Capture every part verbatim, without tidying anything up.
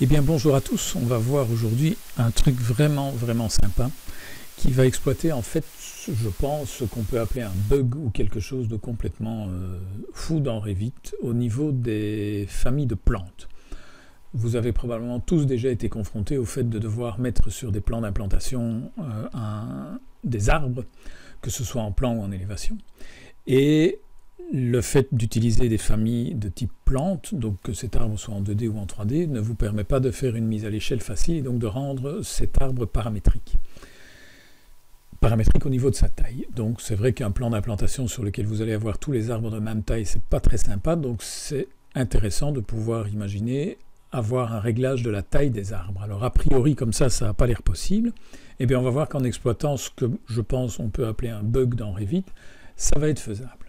Eh bien bonjour à tous, on va voir aujourd'hui un truc vraiment vraiment sympa qui va exploiter en fait, je pense, ce qu'on peut appeler un bug ou quelque chose de complètement euh, fou dans Revit au niveau des familles de plantes. Vous avez probablement tous déjà été confrontés au fait de devoir mettre sur des plans d'implantation euh, un, des arbres, que ce soit en plan ou en élévation. Et le fait d'utiliser des familles de type plante, donc que cet arbre soit en deux D ou en trois D, ne vous permet pas de faire une mise à l'échelle facile et donc de rendre cet arbre paramétrique. Paramétrique au niveau de sa taille. Donc c'est vrai qu'un plan d'implantation sur lequel vous allez avoir tous les arbres de même taille, c'est pas très sympa, donc c'est intéressant de pouvoir imaginer avoir un réglage de la taille des arbres. Alors a priori comme ça, ça n'a pas l'air possible. Eh bien on va voir qu'en exploitant ce que je pense on peut appeler un bug dans Revit, ça va être faisable.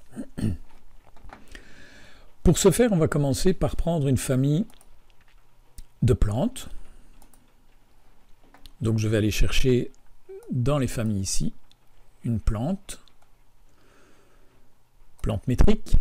Pour ce faire, on va commencer par prendre une famille de plantes. Donc je vais aller chercher dans les familles ici une plante, plante métrique.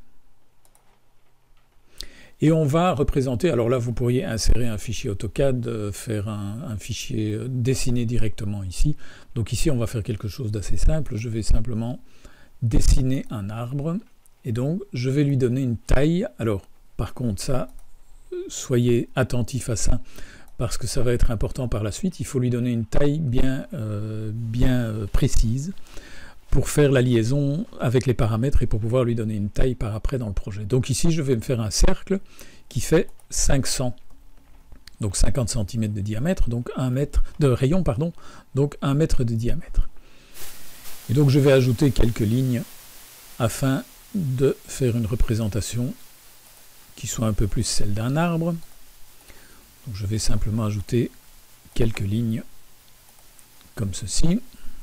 Et on va représenter, alors là vous pourriez insérer un fichier AutoCAD, faire un, un fichier dessiné directement ici. Donc ici on va faire quelque chose d'assez simple, je vais simplement dessiner un arbre. Et donc, je vais lui donner une taille. Alors, par contre, ça, soyez attentifs à ça, parce que ça va être important par la suite. Il faut lui donner une taille bien, euh, bien euh, précise pour faire la liaison avec les paramètres et pour pouvoir lui donner une taille par après dans le projet. Donc ici, je vais me faire un cercle qui fait cinq cents, donc cinquante centimètres de diamètre, donc un mètre de rayon, pardon, donc un mètre de diamètre. Et donc, je vais ajouter quelques lignes afin de faire une représentation qui soit un peu plus celle d'un arbre. Donc je vais simplement ajouter quelques lignes comme ceci.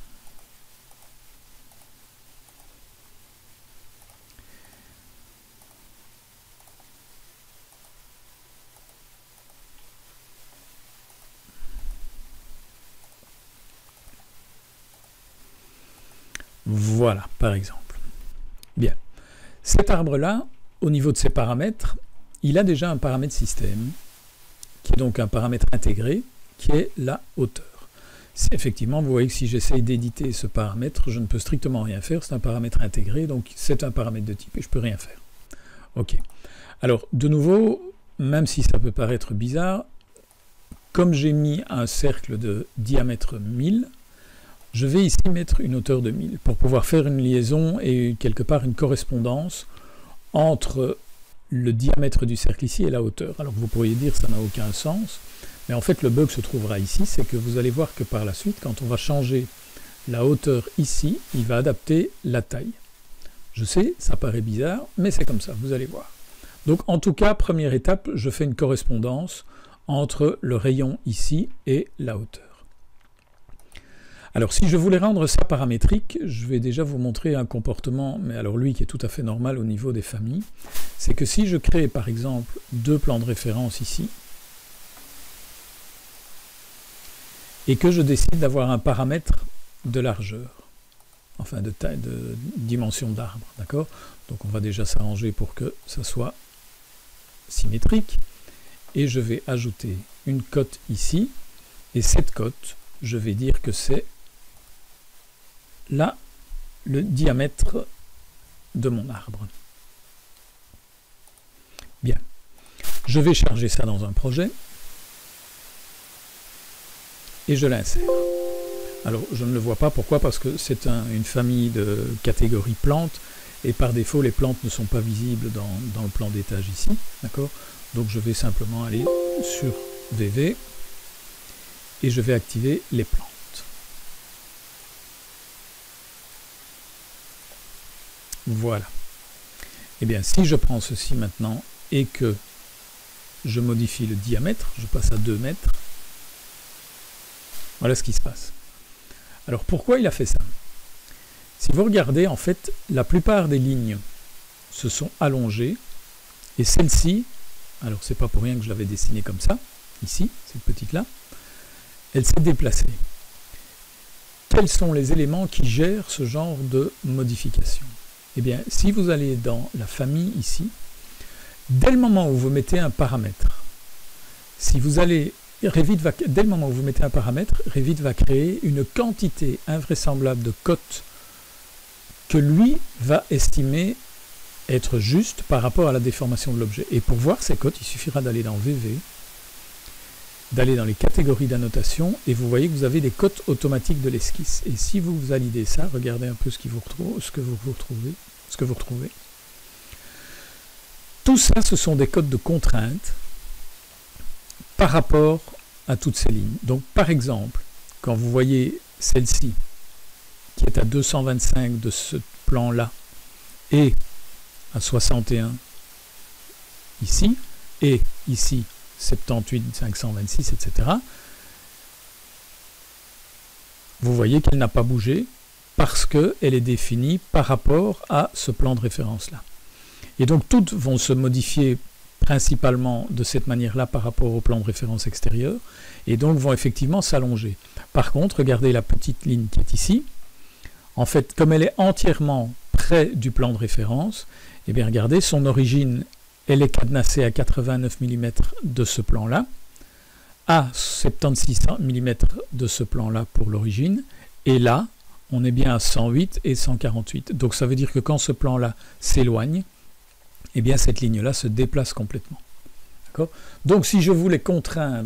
Voilà, par exemple. Bien. Cet arbre-là, au niveau de ses paramètres, il a déjà un paramètre système, qui est donc un paramètre intégré, qui est la hauteur. Si effectivement, vous voyez que si j'essaye d'éditer ce paramètre, je ne peux strictement rien faire, c'est un paramètre intégré, donc c'est un paramètre de type et je ne peux rien faire. Ok. Alors, de nouveau, même si ça peut paraître bizarre, comme j'ai mis un cercle de diamètre mille, je vais ici mettre une hauteur de mille pour pouvoir faire une liaison et quelque part une correspondance entre le diamètre du cercle ici et la hauteur. Alors vous pourriez dire que ça n'a aucun sens, mais en fait le bug se trouvera ici, c'est que vous allez voir que par la suite, quand on va changer la hauteur ici, il va adapter la taille. Je sais, ça paraît bizarre, mais c'est comme ça, vous allez voir. Donc en tout cas, première étape, je fais une correspondance entre le rayon ici et la hauteur. Alors si je voulais rendre ça paramétrique, je vais déjà vous montrer un comportement, mais alors lui qui est tout à fait normal au niveau des familles, c'est que si je crée par exemple deux plans de référence ici, et que je décide d'avoir un paramètre de largeur, enfin de taille, de dimension d'arbre, d'accord? Donc on va déjà s'arranger pour que ça soit symétrique, et je vais ajouter une cote ici, et cette cote, je vais dire que c'est là le diamètre de mon arbre. Bien. Je vais charger ça dans un projet et je l'insère. Alors je ne le vois pas, pourquoi? Parce que c'est un, une famille de catégories plantes et par défaut les plantes ne sont pas visibles dans, dans le plan d'étage ici, d'accord? Donc je vais simplement aller sur V V et je vais activer les plantes. Voilà. Eh bien, si je prends ceci maintenant et que je modifie le diamètre, je passe à deux mètres, voilà ce qui se passe. Alors, pourquoi il a fait ça? Si vous regardez, en fait, la plupart des lignes se sont allongées et celle-ci, alors c'est pas pour rien que je l'avais dessinée comme ça, ici, cette petite-là, elle s'est déplacée. Quels sont les éléments qui gèrent ce genre de modification? Eh bien, si vous allez dans la famille ici, dès le moment où vous mettez un paramètre, si vous allez, Revit va, dès le moment où vous mettez un paramètre, Revit va créer une quantité invraisemblable de cotes que lui va estimer être juste par rapport à la déformation de l'objet. Et pour voir ces cotes, il suffira d'aller dans V V, d'aller dans les catégories d'annotation, et vous voyez que vous avez des cotes automatiques de l'esquisse. Et si vous validez ça, regardez un peu ce, qui vous retrouve, ce que vous retrouvez, ce que vous retrouvez. Tout ça, ce sont des codes de contrainte par rapport à toutes ces lignes. Donc, par exemple, quand vous voyez celle-ci, qui est à deux cent vingt-cinq de ce plan-là, et à soixante et un ici, et ici, soixante-dix-huit cinq cent vingt-six, et cetera, vous voyez qu'elle n'a pas bougé parce qu'elle est définie par rapport à ce plan de référence-là. Et donc, toutes vont se modifier principalement de cette manière-là par rapport au plan de référence extérieur, et donc vont effectivement s'allonger. Par contre, regardez la petite ligne qui est ici. En fait, comme elle est entièrement près du plan de référence, eh bien regardez, son origine, elle est cadenassée à quatre-vingt-neuf millimètres de ce plan-là, à soixante-seize millimètres de ce plan-là pour l'origine, et là, on est bien à cent huit et cent quarante-huit. Donc ça veut dire que quand ce plan-là s'éloigne, eh bien cette ligne-là se déplace complètement. Donc si je voulais contraindre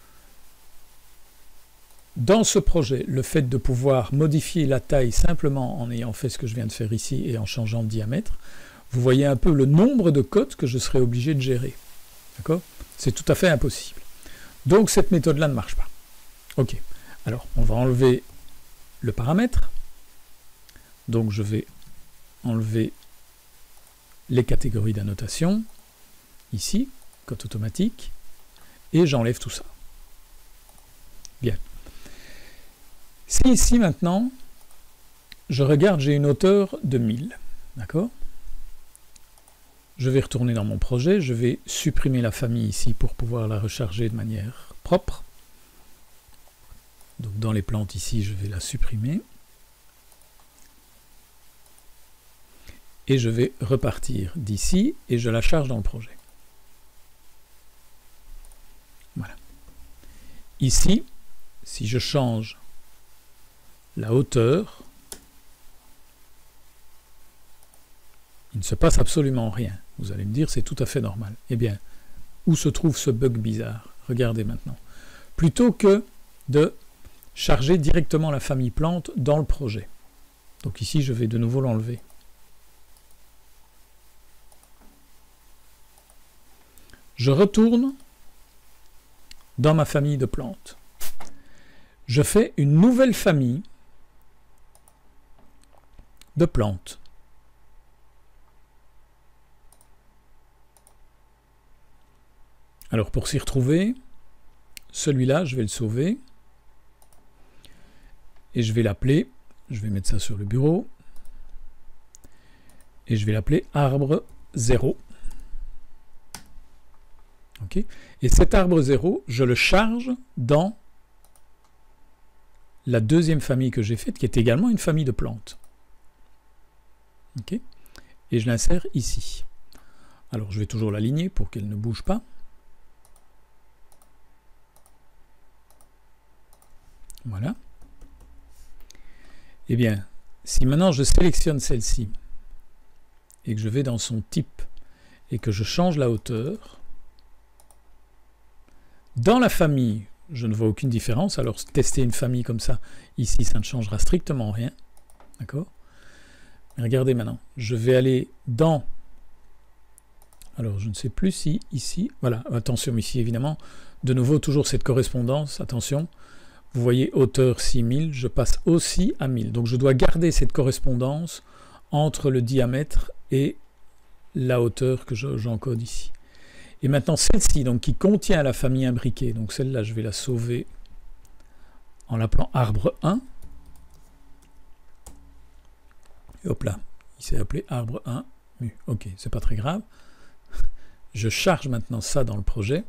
dans ce projet le fait de pouvoir modifier la taille simplement en ayant fait ce que je viens de faire ici et en changeant de diamètre, vous voyez un peu le nombre de cotes que je serais obligé de gérer. D'accord? C'est tout à fait impossible. Donc cette méthode-là ne marche pas. Ok. Alors on va enlever le paramètre. Donc je vais enlever les catégories d'annotation, ici, cote automatique, et j'enlève tout ça. Bien. Si ici maintenant, je regarde, j'ai une hauteur de mille, d'accord? Je vais retourner dans mon projet, je vais supprimer la famille ici pour pouvoir la recharger de manière propre. Donc dans les plantes ici, je vais la supprimer. Et je vais repartir d'ici et je la charge dans le projet. Voilà. Ici, si je change la hauteur, il ne se passe absolument rien. Vous allez me dire, c'est tout à fait normal. Eh bien, où se trouve ce bug bizarre? Regardez maintenant. Plutôt que de charger directement la famille plante dans le projet. Donc ici, je vais de nouveau l'enlever. Je retourne dans ma famille de plantes. Je fais une nouvelle famille de plantes. Alors pour s'y retrouver, celui-là, je vais le sauver. Et je vais l'appeler, je vais mettre ça sur le bureau. Et je vais l'appeler arbre zéro. Okay. Et cet arbre zéro, je le charge dans la deuxième famille que j'ai faite, qui est également une famille de plantes. Okay. Et je l'insère ici. Alors je vais toujours l'aligner pour qu'elle ne bouge pas. Voilà. Eh bien, si maintenant je sélectionne celle-ci, et que je vais dans son type, et que je change la hauteur, dans la famille, je ne vois aucune différence. Alors, tester une famille comme ça, ici, ça ne changera strictement rien. D'accord? Mais regardez maintenant. Je vais aller dans... Alors, je ne sais plus si ici... Voilà, attention ici, évidemment. De nouveau, toujours cette correspondance. Attention. Vous voyez, hauteur six mille. Je passe aussi à mille. Donc, je dois garder cette correspondance entre le diamètre et la hauteur que j'encode ici. Et maintenant, celle-ci, donc qui contient la famille imbriquée, donc celle-là, je vais la sauver en l'appelant arbre un. Et hop là, il s'est appelé arbre un mu. Ok, c'est pas très grave. Je charge maintenant ça dans le projet.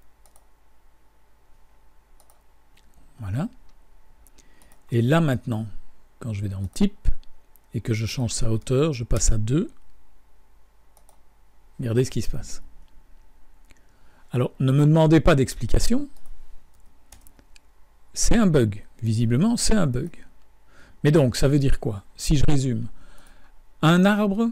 Voilà. Et là maintenant, quand je vais dans le type et que je change sa hauteur, je passe à deux. Regardez ce qui se passe. Alors, ne me demandez pas d'explication. C'est un bug. Visiblement, c'est un bug. Mais donc, ça veut dire quoi? Si je résume, un arbre,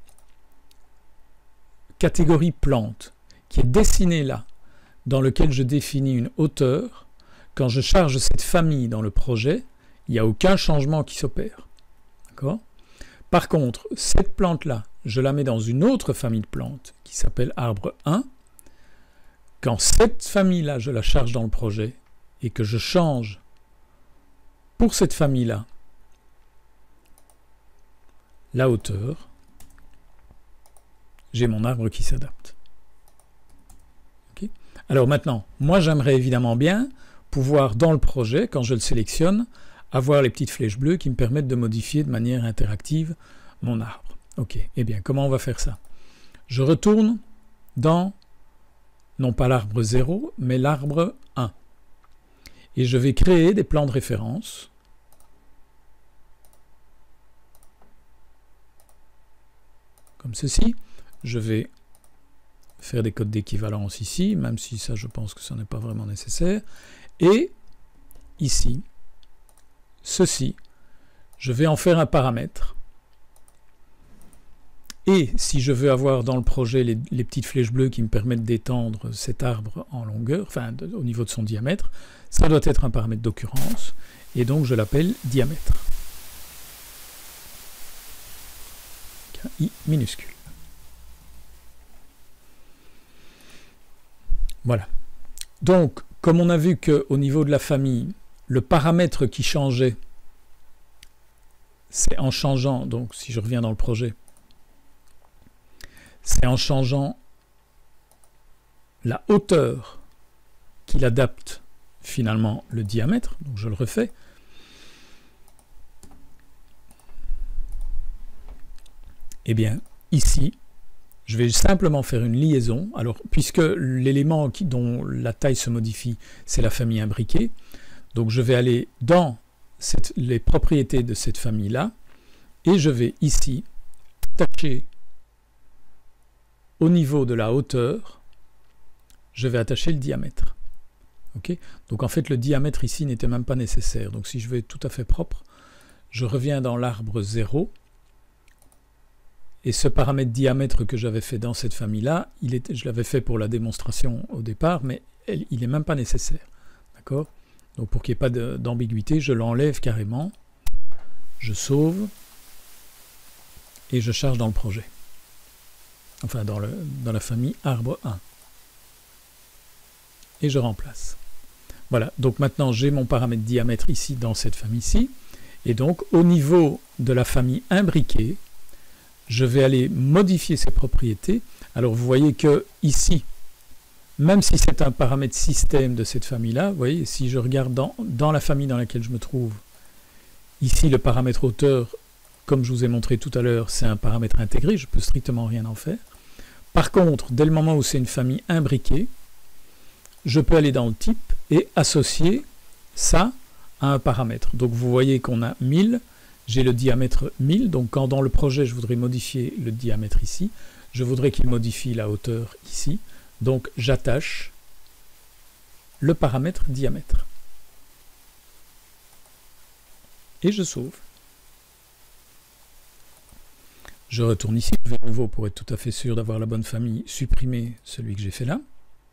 catégorie plante, qui est dessiné là, dans lequel je définis une hauteur, quand je charge cette famille dans le projet, il n'y a aucun changement qui s'opère. D'accord? Par contre, cette plante-là, je la mets dans une autre famille de plantes qui s'appelle arbre un. Quand cette famille-là, je la charge dans le projet et que je change pour cette famille-là la hauteur, j'ai mon arbre qui s'adapte. Okay? Alors maintenant, moi j'aimerais évidemment bien pouvoir dans le projet, quand je le sélectionne, avoir les petites flèches bleues qui me permettent de modifier de manière interactive mon arbre. Ok, eh bien comment on va faire ça? Je retourne dans, non pas l'arbre zéro, mais l'arbre un. Et je vais créer des plans de référence. Comme ceci. Je vais faire des codes d'équivalence ici, même si ça je pense que ce n'est pas vraiment nécessaire. Et ici, ceci, je vais en faire un paramètre. Et si je veux avoir dans le projet les, les petites flèches bleues qui me permettent d'étendre cet arbre en longueur, enfin de, au niveau de son diamètre, ça doit être un paramètre d'occurrence, et donc je l'appelle diamètre. I minuscule. Voilà. Donc, comme on a vu qu'au niveau de la famille, le paramètre qui changeait, c'est en changeant, donc si je reviens dans le projet, c'est en changeant la hauteur qu'il adapte finalement le diamètre, donc je le refais. Eh bien, ici, je vais simplement faire une liaison. Alors, puisque l'élément dont la taille se modifie, c'est la famille imbriquée, donc je vais aller dans cette, les propriétés de cette famille-là, et je vais ici attacher au niveau de la hauteur, je vais attacher le diamètre. Okay? Donc en fait, le diamètre ici n'était même pas nécessaire. Donc si je veux être tout à fait propre, je reviens dans l'arbre zéro, et ce paramètre diamètre que j'avais fait dans cette famille-là, il était, je l'avais fait pour la démonstration au départ, mais elle, il n'est même pas nécessaire. D'accord? Donc pour qu'il n'y ait pas d'ambiguïté, je l'enlève carrément, je sauve, et je charge dans le projet. Enfin, dans, le, dans la famille arbre un. Et je remplace. Voilà, donc maintenant j'ai mon paramètre diamètre ici dans cette famille-ci. Et donc au niveau de la famille imbriquée, je vais aller modifier ses propriétés. Alors vous voyez que ici, même si c'est un paramètre système de cette famille-là, vous voyez, si je regarde dans, dans la famille dans laquelle je me trouve, ici le paramètre hauteur, comme je vous ai montré tout à l'heure, c'est un paramètre intégré, je ne peux strictement rien en faire. Par contre, dès le moment où c'est une famille imbriquée, je peux aller dans le type et associer ça à un paramètre. Donc vous voyez qu'on a mille, j'ai le diamètre mille, donc quand dans le projet je voudrais modifier le diamètre ici, je voudrais qu'il modifie la hauteur ici, donc j'attache le paramètre diamètre. Et je sauve. Je retourne ici, je vais à nouveau pour être tout à fait sûr d'avoir la bonne famille, supprimer celui que j'ai fait là.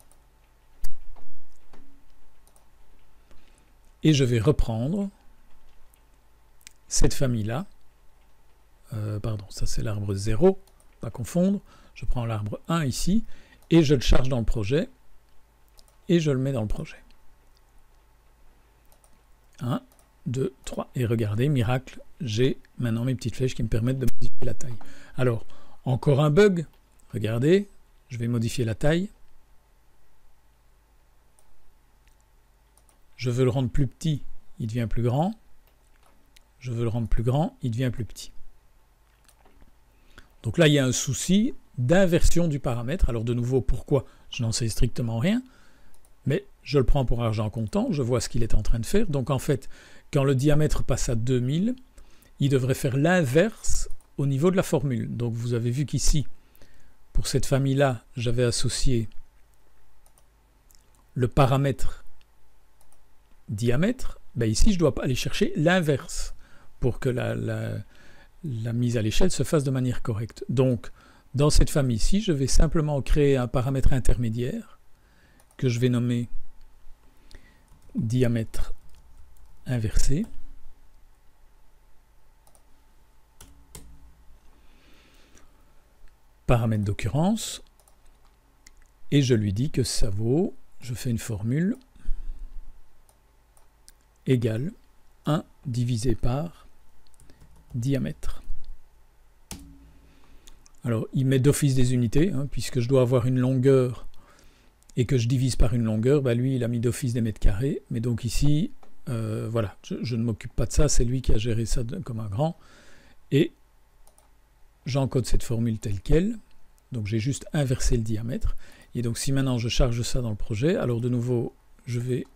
Et je vais reprendre cette famille-là. Euh, pardon, ça c'est l'arbre zéro, pas confondre. Je prends l'arbre un ici, et je le charge dans le projet, et je le mets dans le projet. un, deux, trois, et regardez, miracle, j'ai maintenant mes petites flèches qui me permettent de modifier la taille. Alors, encore un bug, regardez, je vais modifier la taille. Je veux le rendre plus petit, il devient plus grand. Je veux le rendre plus grand, il devient plus petit. Donc là, il y a un souci d'inversion du paramètre. Alors de nouveau, pourquoi? Je n'en sais strictement rien, mais je le prends pour argent comptant, je vois ce qu'il est en train de faire. Donc en fait, quand le diamètre passe à deux mille, il devrait faire l'inverse au niveau de la formule. Donc vous avez vu qu'ici, pour cette famille-là, j'avais associé le paramètre diamètre, ben ici je dois aller chercher l'inverse pour que la, la, la mise à l'échelle se fasse de manière correcte. Donc dans cette famille-ci, je vais simplement créer un paramètre intermédiaire que je vais nommer diamètre inversé. Paramètre d'occurrence. Et je lui dis que ça vaut, je fais une formule, égale un divisé par diamètre. Alors, il met d'office des unités, hein, puisque je dois avoir une longueur et que je divise par une longueur, bah lui, il a mis d'office des mètres carrés. Mais donc ici, euh, voilà, je, je ne m'occupe pas de ça, c'est lui qui a géré ça de, comme un grand. Et j'encode cette formule telle qu'elle. Donc, j'ai juste inversé le diamètre. Et donc, si maintenant je charge ça dans le projet, alors de nouveau, je vais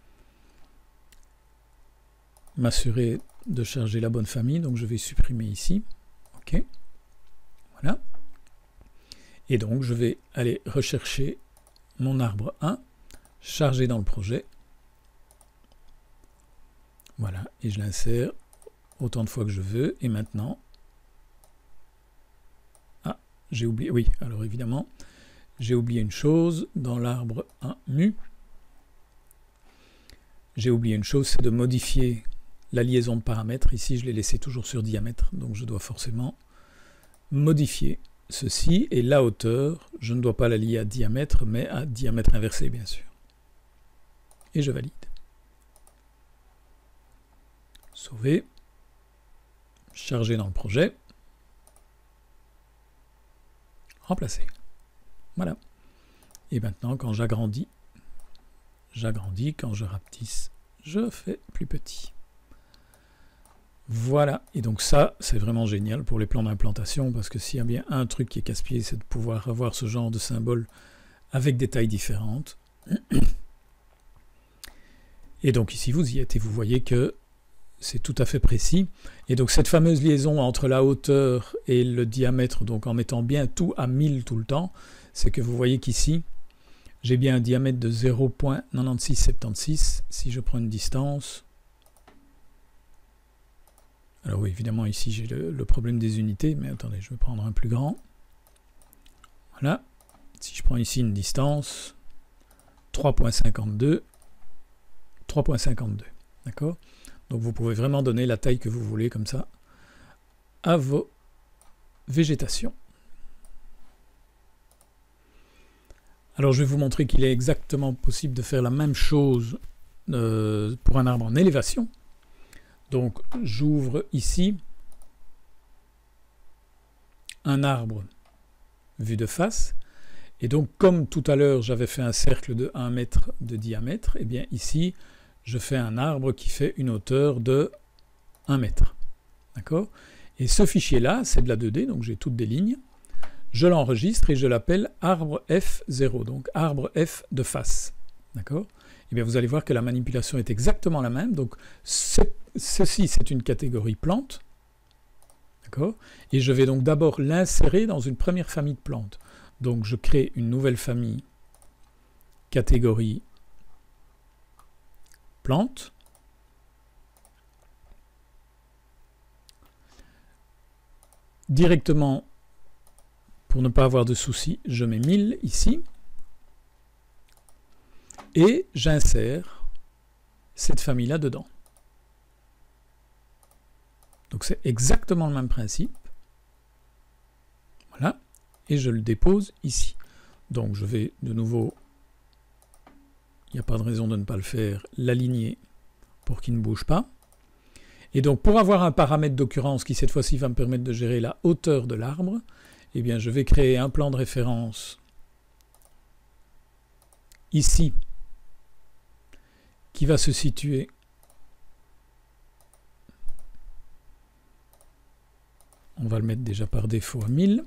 m'assurer de charger la bonne famille. Donc, je vais supprimer ici. OK. Voilà. Et donc, je vais aller rechercher mon arbre un, chargé dans le projet. Voilà. Et je l'insère autant de fois que je veux. Et maintenant, ah, j'ai oublié. Oui, alors évidemment, j'ai oublié une chose dans l'arbre un mu. J'ai oublié une chose, c'est de modifier la liaison de paramètres. Ici, je l'ai laissé toujours sur diamètre. Donc, je dois forcément modifier ceci, et la hauteur, je ne dois pas la lier à diamètre, mais à diamètre inversé, bien sûr. Et je valide. Sauver. Charger dans le projet. Remplacer. Voilà. Et maintenant, quand j'agrandis, j'agrandis. Quand je rapetisse, je fais plus petit. Voilà, et donc ça, c'est vraiment génial pour les plans d'implantation, parce que s'il y a bien un truc qui est casse-pied, c'est de pouvoir avoir ce genre de symbole avec des tailles différentes. Et donc ici, vous y êtes, et vous voyez que c'est tout à fait précis. Et donc cette fameuse liaison entre la hauteur et le diamètre, donc en mettant bien tout à mille tout le temps, c'est que vous voyez qu'ici, j'ai bien un diamètre de zéro virgule neuf six sept six. Si je prends une distance... Alors oui, évidemment, ici, j'ai le, le problème des unités, mais attendez, je vais prendre un plus grand. Voilà. Si je prends ici une distance, trois virgule cinquante-deux, trois virgule cinquante-deux, d'accord? Donc, vous pouvez vraiment donner la taille que vous voulez, comme ça, à vos végétations. Alors, je vais vous montrer qu'il est exactement possible de faire la même chose euh, pour un arbre en élévation. Donc, j'ouvre ici un arbre vu de face. Et donc, comme tout à l'heure, j'avais fait un cercle de un mètre de diamètre, et bien ici, je fais un arbre qui fait une hauteur de un mètre. D'accord? Et ce fichier-là, c'est de la deux D, donc j'ai toutes des lignes. Je l'enregistre et je l'appelle arbre F zéro, donc arbre F de face. D'accord? Et bien, vous allez voir que la manipulation est exactement la même. Donc, ceci, c'est une catégorie plante. D'accord? Et je vais donc d'abord l'insérer dans une première famille de plantes. Donc, je crée une nouvelle famille catégorie plante. Directement, pour ne pas avoir de soucis, je mets mille ici. Et j'insère cette famille-là dedans. Donc c'est exactement le même principe. Voilà. Et je le dépose ici. Donc je vais de nouveau, il n'y a pas de raison de ne pas le faire, l'aligner pour qu'il ne bouge pas. Et donc pour avoir un paramètre d'occurrence qui cette fois-ci va me permettre de gérer la hauteur de l'arbre, eh bien je vais créer un plan de référence ici, qui va se situer on va le mettre déjà par défaut à mille,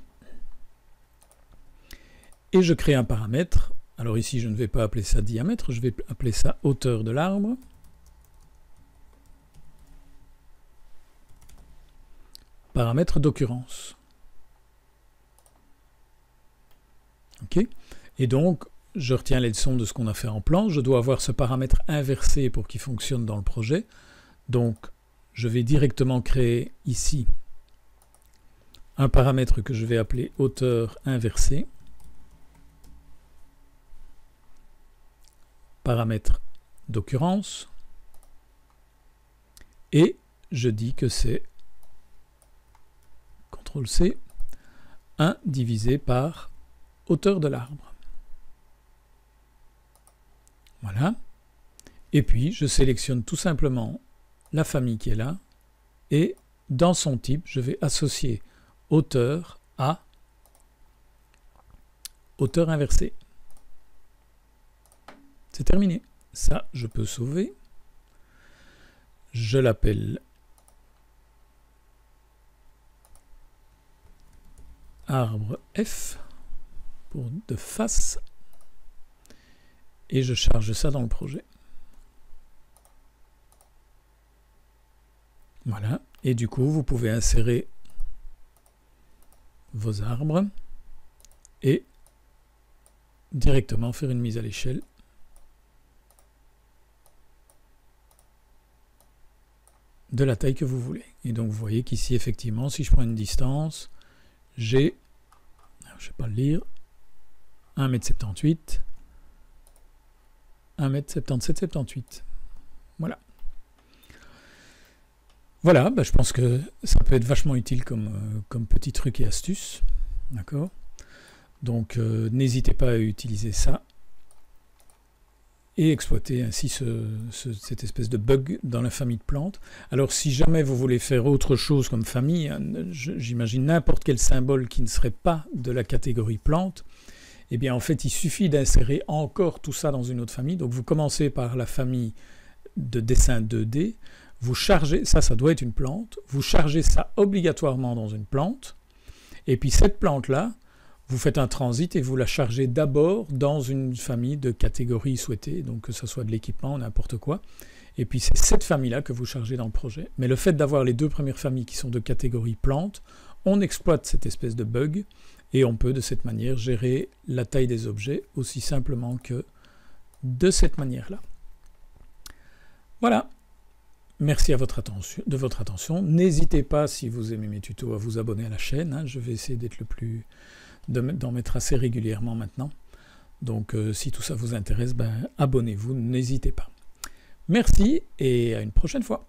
et je crée un paramètre. Alors ici je ne vais pas appeler ça diamètre, je vais appeler ça hauteur de l'arbre, paramètre d'occurrence. Ok, et donc je retiens les leçons de ce qu'on a fait en plan. Je dois avoir ce paramètre inversé pour qu'il fonctionne dans le projet. Donc, je vais directement créer ici un paramètre que je vais appeler hauteur inversée. Paramètre d'occurrence. Et je dis que c'est contrôle C, un divisé par hauteur de l'arbre. Voilà. Et puis, je sélectionne tout simplement la famille qui est là. Et dans son type, je vais associer hauteur à hauteur inversée. C'est terminé. Ça, je peux sauver. Je l'appelle arbre F pour de face. Et je charge ça dans le projet. Voilà. Et du coup, vous pouvez insérer vos arbres et directement faire une mise à l'échelle. De la taille que vous voulez. Et donc, vous voyez qu'ici, effectivement, si je prends une distance, j'ai, je ne vais pas le lire, un mètre soixante-dix-huit, un mètre soixante-dix-sept soixante-dix-huit. Voilà. Voilà, bah, je pense que ça peut être vachement utile comme, euh, comme petit truc et astuce. D'accord ? Donc, euh, n'hésitez pas à utiliser ça et exploiter ainsi ce, ce, cette espèce de bug dans la famille de plantes. Alors, si jamais vous voulez faire autre chose comme famille, j'imagine n'importe quel symbole qui ne serait pas de la catégorie plante, eh bien, en fait, il suffit d'insérer encore tout ça dans une autre famille. Donc, vous commencez par la famille de dessin deux D, vous chargez, ça, ça doit être une plante, vous chargez ça obligatoirement dans une plante, et puis cette plante-là, vous faites un transit et vous la chargez d'abord dans une famille de catégories souhaitées, donc que ce soit de l'équipement, n'importe quoi. Et puis c'est cette famille-là que vous chargez dans le projet. Mais le fait d'avoir les deux premières familles qui sont de catégorie plantes, on exploite cette espèce de bug et on peut de cette manière gérer la taille des objets aussi simplement que de cette manière-là. Voilà. Merci à votre attention, de votre attention. N'hésitez pas, si vous aimez mes tutos, à vous abonner à la chaîne. Hein. Je vais essayer d'être le plus... d'en mettre assez régulièrement maintenant. Donc euh, si tout ça vous intéresse, ben, abonnez-vous, n'hésitez pas. Merci et à une prochaine fois.